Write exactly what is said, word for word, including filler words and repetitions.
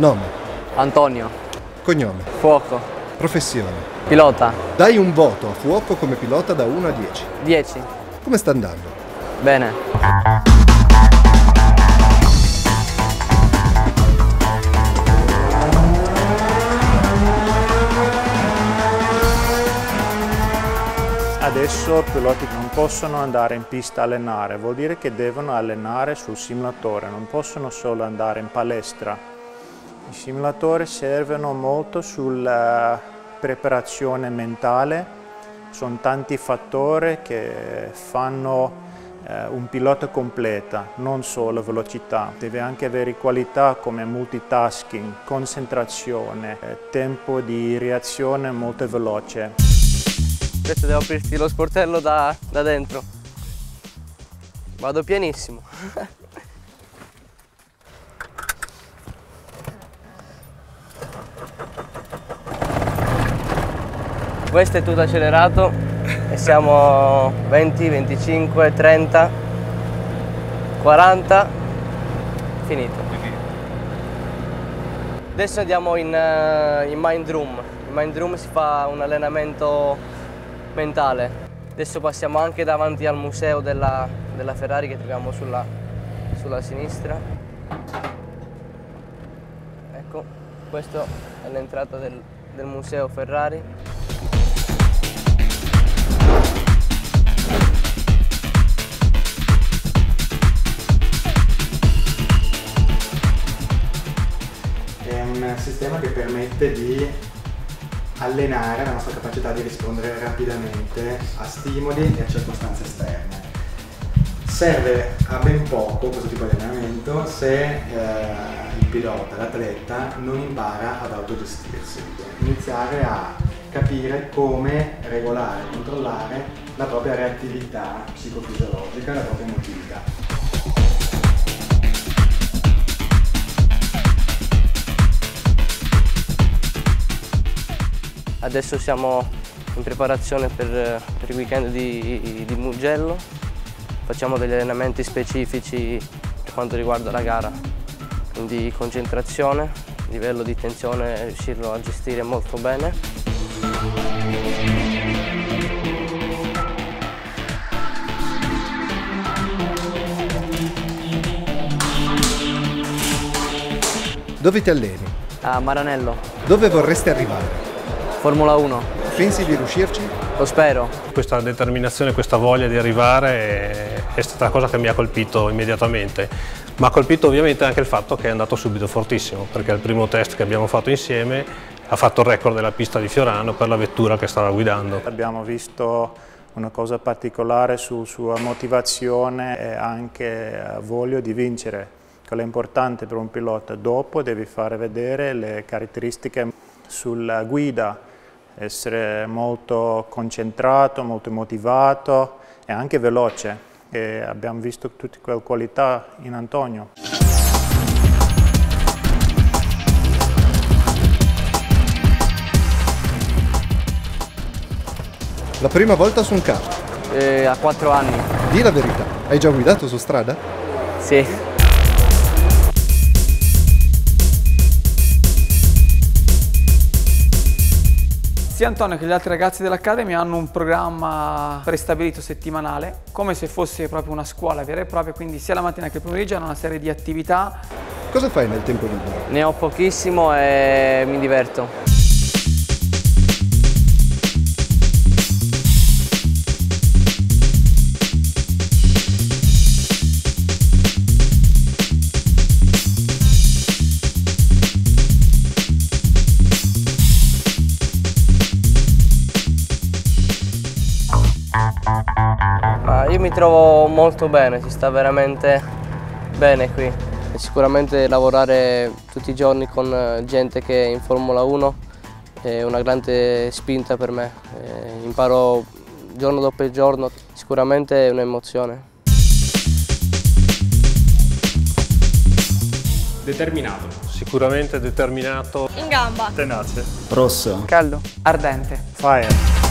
Nome? Antonio. Cognome? Fuoco. Professione? Pilota. Dai un voto a Fuoco come pilota da uno a dieci. dieci. Come sta andando? Bene. Adesso i piloti non possono andare in pista a allenare, vuol dire che devono allenare sul simulatore, non possono solo andare in palestra. I simulatori servono molto sulla preparazione mentale, sono tanti fattori che fanno eh, un pilota completa, non solo velocità. Deve anche avere qualità come multitasking, concentrazione, eh, tempo di reazione molto veloce. Adesso devo aprirti lo sportello da, da dentro. Vado pianissimo. Questo è tutto accelerato e siamo venti, venticinque, trenta, quaranta, finito. Adesso andiamo in, uh, in Mind Room. In Mind Room si fa un allenamento mentale. Adesso passiamo anche davanti al museo della, della Ferrari che troviamo sulla, sulla sinistra. Ecco, questa è l'entrata del, del museo Ferrari. È un sistema che permette di allenare la nostra capacità di rispondere rapidamente a stimoli e a circostanze esterne. Serve a ben poco questo tipo di allenamento se eh, il pilota, l'atleta, non impara ad autogestirsi. Iniziare a capire come regolare e controllare la propria reattività psicofisiologica, la propria emotività. Adesso siamo in preparazione per, per il weekend di, di Mugello, facciamo degli allenamenti specifici per quanto riguarda la gara, quindi concentrazione, livello di tensione, riuscirlo a gestire molto bene. Dove ti alleni? A Maranello. Dove vorresti arrivare? Formula uno. Pensi di riuscirci? Lo spero. Questa determinazione, questa voglia di arrivare è stata la cosa che mi ha colpito immediatamente. Mi ha colpito ovviamente anche il fatto che è andato subito fortissimo, perché il primo test che abbiamo fatto insieme ha fatto il record della pista di Fiorano per la vettura che stava guidando. Abbiamo visto una cosa particolare sulla sua motivazione e anche voglia di vincere. Quello è importante per un pilota. Dopo devi fare vedere le caratteristiche sulla guida, essere molto concentrato, molto motivato e anche veloce. E abbiamo visto tutte quelle qualità in Antonio. La prima volta su un kart? Eh, a quattro anni. Dì la verità, hai già guidato su strada? Sì. Sia Antonio che gli altri ragazzi dell'Academy hanno un programma prestabilito settimanale, come se fosse proprio una scuola vera e propria, quindi sia la mattina che il pomeriggio hanno una serie di attività. Cosa fai nel tempo libero? Ne ho pochissimo e mi diverto. Io mi trovo molto bene, si sta veramente bene qui. Sicuramente lavorare tutti i giorni con gente che è in Formula uno è una grande spinta per me. Imparo giorno dopo giorno, sicuramente è un'emozione. Determinato. Sicuramente determinato. In gamba. Tenace. Rosso. Caldo. Ardente. Fire.